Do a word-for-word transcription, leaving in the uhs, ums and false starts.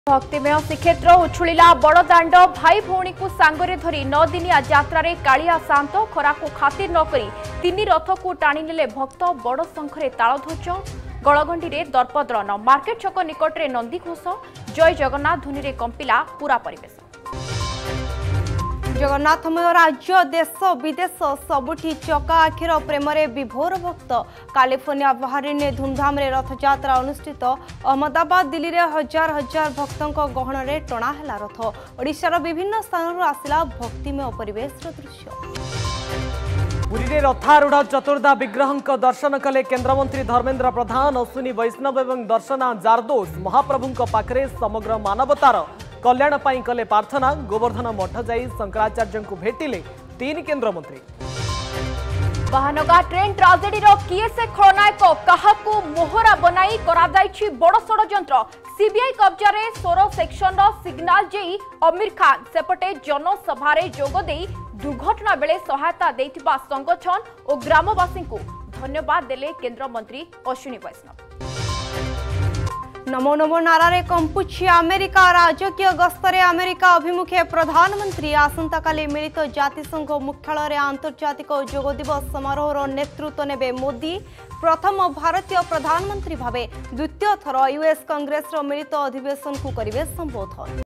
भक्तिमय श्रीक्षेत्र उछुला बड़दाण्ड भाई भौणी को सांगरे धरी नौ दिनिया यात्रा कालिया शांत खरा को खातिर नक तीन रथ को टाणी नेले भक्त बड़ शंखरे तालध्वज गलगंडी में दर्पद्रन मार्केट छक निकटरे नंदीघोष जय जगन्नाथ ध्वनि रे कंपिला पूरा परिवेश। जगन्नाथमय राज्य देश विदेश सबुठी चका आखिर प्रेम विभोर भक्त कैलिफोर्निया बाहरिने धूमधाम रे रथयात्रा अनुष्ठित अहमदाबाद दिल्ली रे हजार हजार भक्तों गहन रे टणा हैला रथ ओडिशार विभिन्न स्थान आसिला भक्तिमय परिवेश दृश्य। पुरी रे रथारूढ़ चतुर्धा विग्रह दर्शन कले केन्द्रमंत्री धर्मेन्द्र प्रधान अश्विनी वैष्णव एवं दर्शना जारदोस महाप्रभु पाखरे समग्र मानवतार कल्याण पाई कले प्रार्थना गोवर्धन मठ जाई शंकराचार्य को भेटिले तीन केन्द्रमंत्री। महानगा ट्रेन ट्राजेडी रो किए से खलनायक काहाकू मोहरा बनाई करा जायछि बड़ षडयंत्र सीबीआई कब्जा रे सोरो सेक्शन रो सिग्नल जेई आमिर खान सेपटे जनसभा रे जोग देई दुर्घटना बेले सहायता देथिबा संगठन और ग्रामवासी को धन्यवाद देले केंद्र मंत्री अश्विनी वैष्णव। नमो नमो नारे कंपुछि अमेरिका राजकीय गस्तरे अमेरिका अभिमुखे प्रधानमंत्री आसंता काली मिलित जातिसंघ मुख्यालय आंतर्जातिक योग दिवस समारोह नेतृत्व नेबे मोदी प्रथम भारतीय प्रधानमंत्री भावे द्वितीय थर यूएस कांग्रेस मिलित अधिवेशन को करिवे संबोधन।